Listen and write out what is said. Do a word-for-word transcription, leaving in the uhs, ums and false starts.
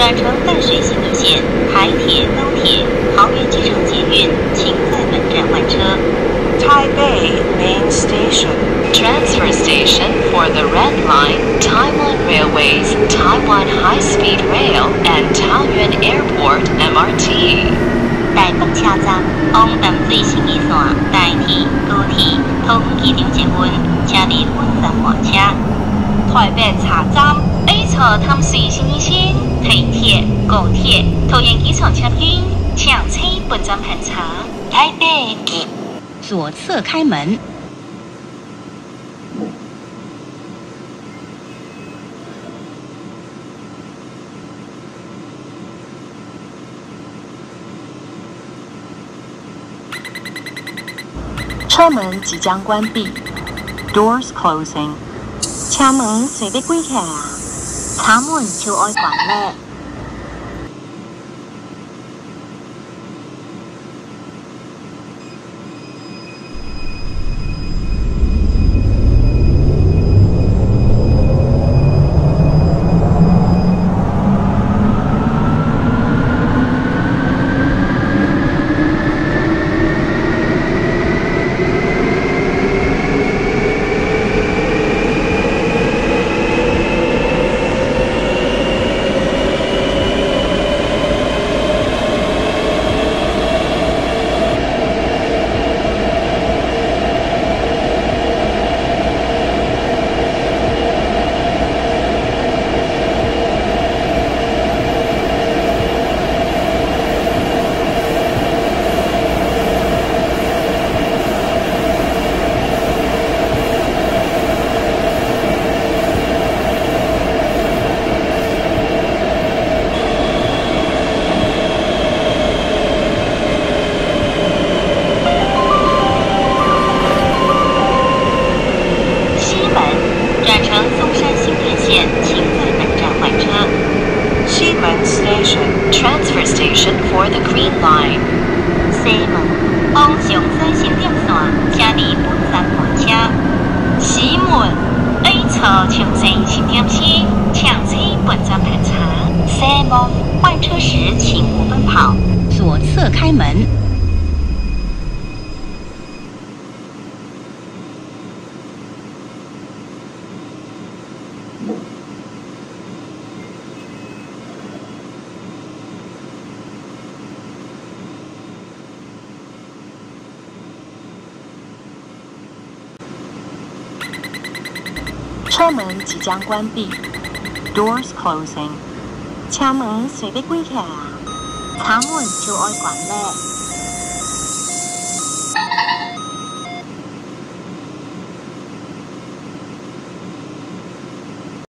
转乘淡水新路线、台铁、高铁、桃园机场捷运，请在本站换车。 Taipei Main Station. Transfer station for the Red Line, Taiwan Railways, Taiwan High-Speed Rail, and Taoyuan Airport M R T. 台北车站往淡水新义线、台铁、高铁、桃园机场捷运，请你本站换车。台北车站 A 侧淡水新义线、台铁、高铁、桃园机场捷运，请请本站盘查。台北机左侧开门。 车门即将关闭 ，Doors closing。车门随要关起来啊，车门就爱关咧。 Transfer station for the Green Line. 西门往上山新店线，请你本站换车。西门 A 侧上山新店线，请请本站盘查。西门换车时请勿奔跑，左侧开门。 车门即将关闭 ，Doors closing。车门随要关起来啊，车门就爱关咧。